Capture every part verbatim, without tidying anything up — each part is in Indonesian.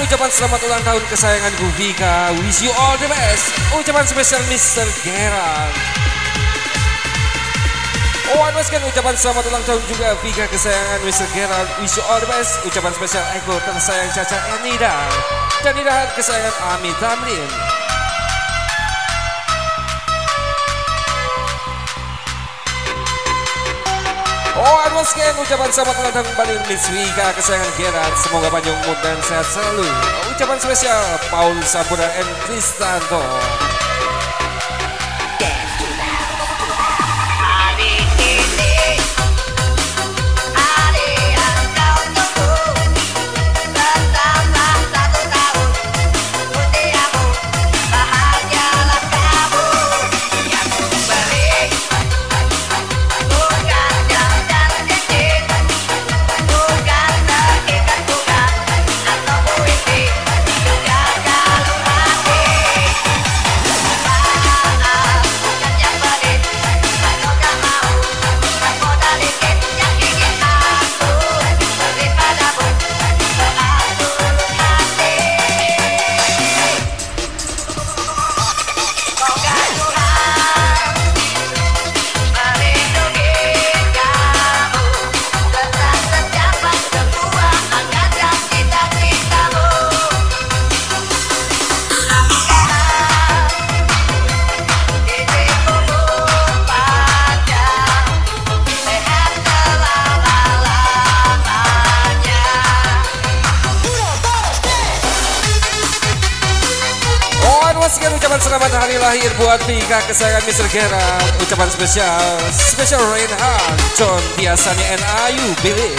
ucapan selamat ulang tahun kesayanganku Vika. Wish you all the best. Ucapan spesial mister Gerard. Oh, advaskan ucapan selamat ulang tahun juga Vika kesayangan mister Gerard. Wish you all the best. Ucapan spesial Eko tersayang Caca Enida. Dan Nidahan kesayangan Ami Tamrin. Oh, advaskan ucapan selamat ulang tahun kembali Miss Vika kesayangan Gerard. Semoga panjang umur dan sehat selalu. Ucapan spesial Paul Sampurna and Kristanto. Sekian ucapan selamat hari lahir buat Vika kesayangan mister Gerard. Ucapan spesial Special Reinhard John biasanya and Ayu Billy.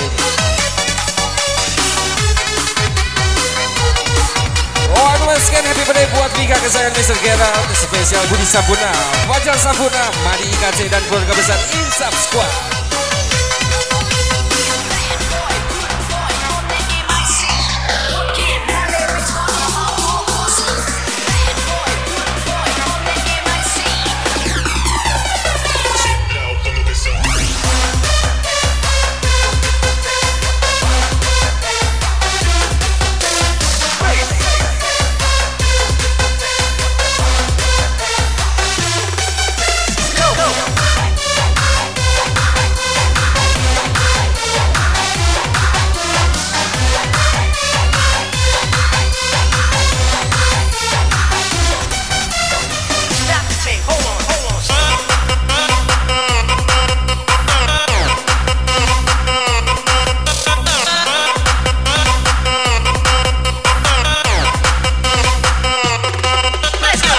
Oh, aduh sekian happy birthday buat Vika kesayangan mister Gerard. Spesial Budi Sampurna, Fajar Sampurna, Madi I K C dan keluarga besar Insap Squad.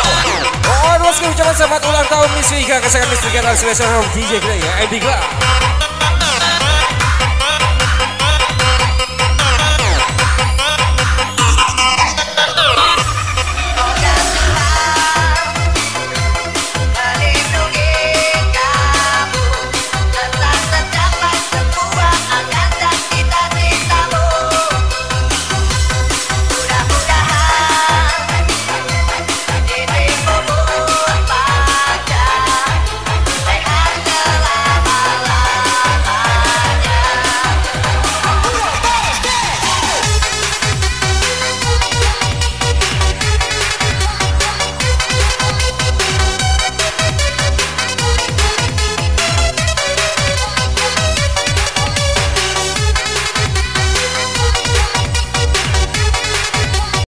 Ucapan selamat ulang tahun Miss Vika kesayangan mister Gerard spesial D J Play ya, M D Club.